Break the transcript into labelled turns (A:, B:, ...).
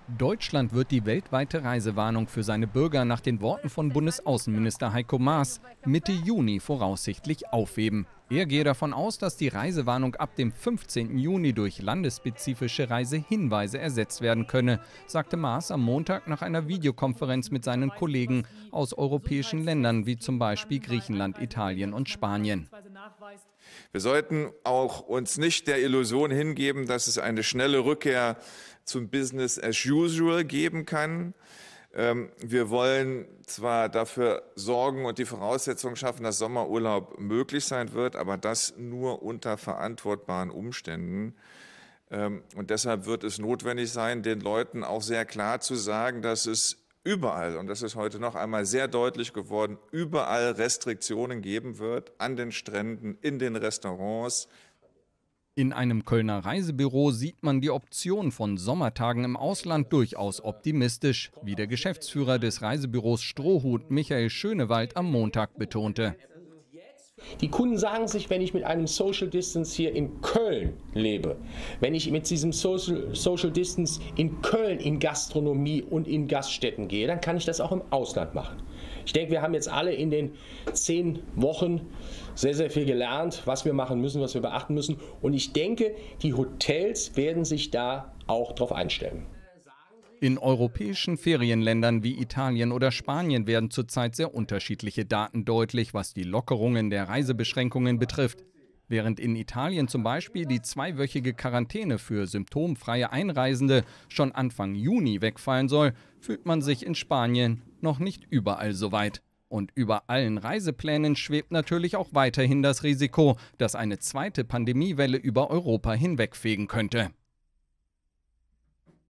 A: Deutschland wird die weltweite Reisewarnung für seine Bürger nach den Worten von Bundesaußenminister Heiko Maas Mitte Juni voraussichtlich aufheben. Er gehe davon aus, dass die Reisewarnung ab dem 15. Juni durch landesspezifische Reisehinweise ersetzt werden könne, sagte Maas am Montag nach einer Videokonferenz mit seinen Kollegen aus europäischen Ländern wie zum Beispiel Griechenland, Italien und Spanien.
B: Wir sollten auch uns nicht der Illusion hingeben, dass es eine schnelle Rückkehr zum Business as usual geben kann. Wir wollen zwar dafür sorgen und die Voraussetzungen schaffen, dass Sommerurlaub möglich sein wird, aber das nur unter verantwortbaren Umständen. Und deshalb wird es notwendig sein, den Leuten auch sehr klar zu sagen, dass es überall, und das ist heute noch einmal sehr deutlich geworden, überall Restriktionen geben wird, an den Stränden, in den Restaurants.
A: In einem Kölner Reisebüro sieht man die Option von Sommertagen im Ausland durchaus optimistisch, wie der Geschäftsführer des Reisebüros Strohhut Michael Schönewald am Montag betonte.
C: Die Kunden sagen sich, wenn ich mit einem Social Distance hier in Köln lebe, wenn ich mit diesem Social Distance in Köln in Gastronomie und in Gaststätten gehe, dann kann ich das auch im Ausland machen. Ich denke, wir haben jetzt alle in den 10 Wochen sehr, sehr viel gelernt, was wir machen müssen, was wir beachten müssen. Und ich denke, die Hotels werden sich da auch darauf einstellen.
A: In europäischen Ferienländern wie Italien oder Spanien werden zurzeit sehr unterschiedliche Daten deutlich, was die Lockerungen der Reisebeschränkungen betrifft. Während in Italien zum Beispiel die 2-wöchige Quarantäne für symptomfreie Einreisende schon Anfang Juni wegfallen soll, fühlt man sich in Spanien noch nicht überall so weit. Und über allen Reiseplänen schwebt natürlich auch weiterhin das Risiko, dass eine zweite Pandemiewelle über Europa hinwegfegen könnte.